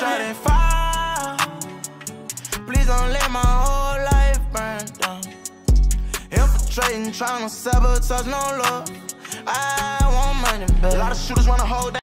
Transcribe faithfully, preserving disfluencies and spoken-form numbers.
shawty fire. Please don't let my whole life burn down. Infiltrating, trying to sabotage, no love. I want money, baby. A lot of shooters wanna hold down.